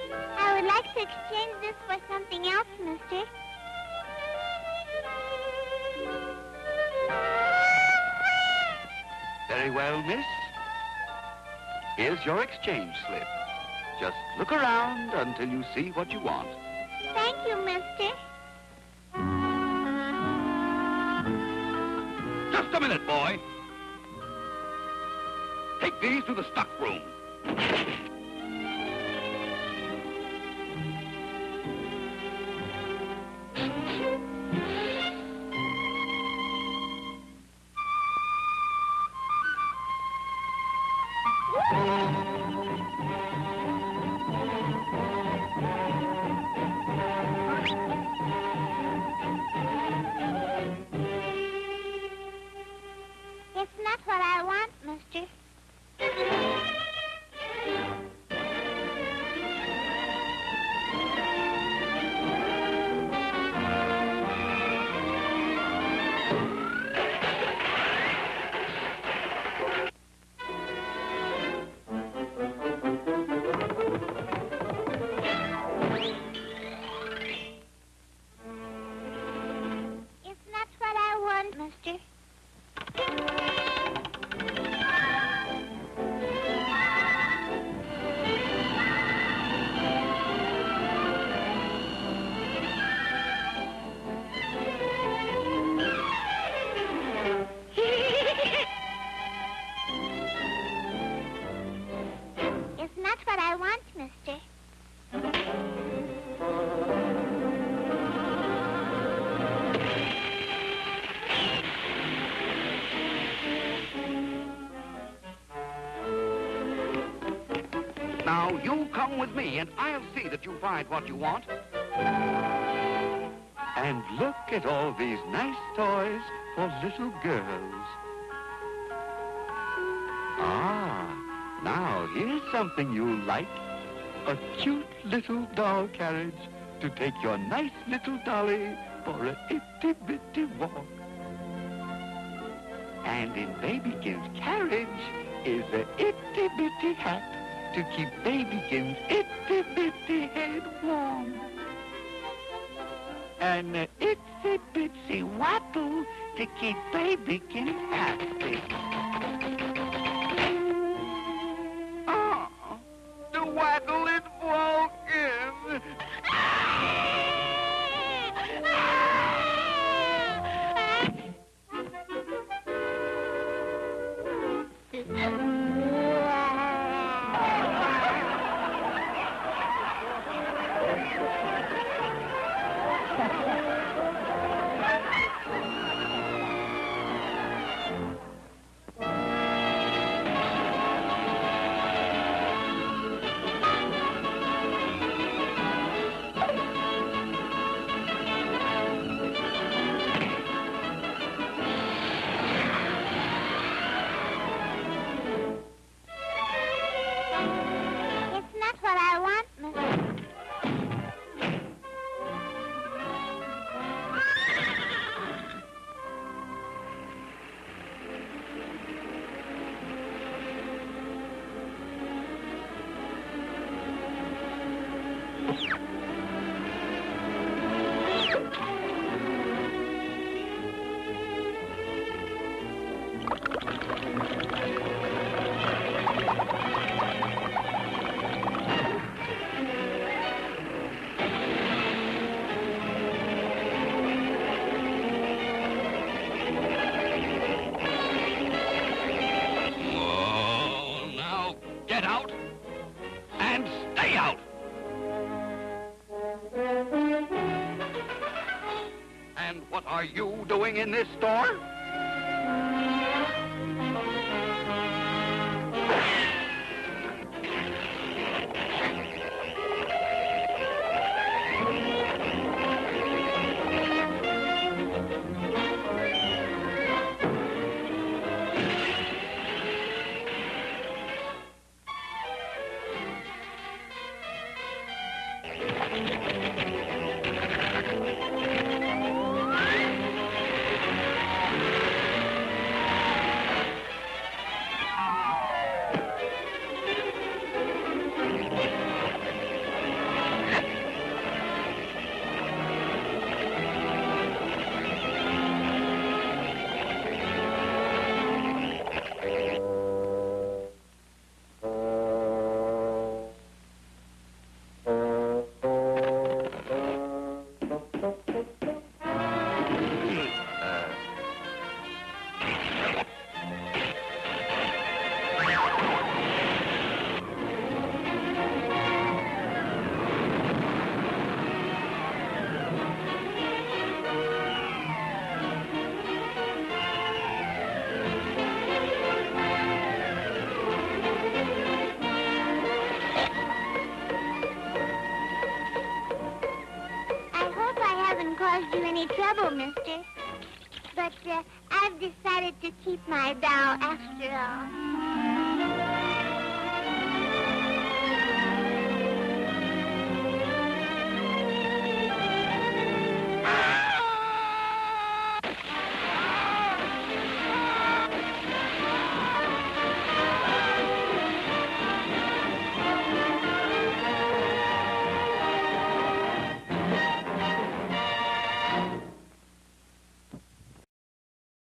I would like to exchange this for something else, mister. Very well, miss. Here's your exchange slip. Just look around until you see what you want. Thank you, mister. Just a minute, boy. Take these to the stock room. It's not what I want, mister. It's not what I want, mister. It's not what I want, mister. Now, you come with me, and I'll see that you find what you want. And look at all these nice toys for little girls. Ah, now here's something you'll like. A cute little doll carriage to take your nice little dolly for a itty-bitty walk. And in Babykins' carriage is a itty-bitty hat to keep Babykins' itty-bitty head warm. And a itsy-bitsy waddle to keep Babykins happy. Oh, the waddle it won't in. It's not what I want, mister. Oh, now get out and stay out. And what are you doing in this store? trouble, mister. But I've decided to keep my doll after all.